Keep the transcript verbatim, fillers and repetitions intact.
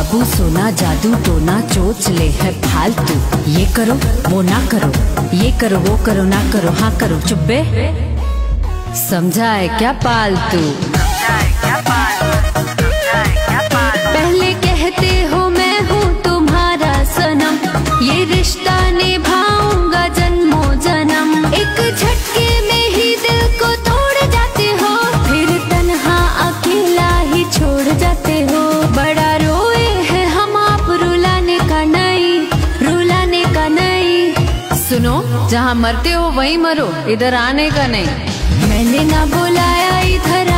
बाबू सोना जादू टोना चोच ले है फालतू। ये करो वो ना करो, ये करो वो करो ना करो हाँ करो चुप्पे। समझा है क्या पालतू? पहले कहते हो मैं हूँ तुम्हारा सनम, ये रिश्ता निभाऊंगा जन्मों जन्म। एक झटके में ही दिल को तोड़ जाते हो, फिर तन्हा अकेला ही छोड़ जाते हो। बड़ा रोए हैं हम आप रुलाने का नहीं, रुलाने का नहीं। सुनो जहाँ मरते हो वहीं मरो, इधर आने का नहीं। मैंने ना बुलाया इधर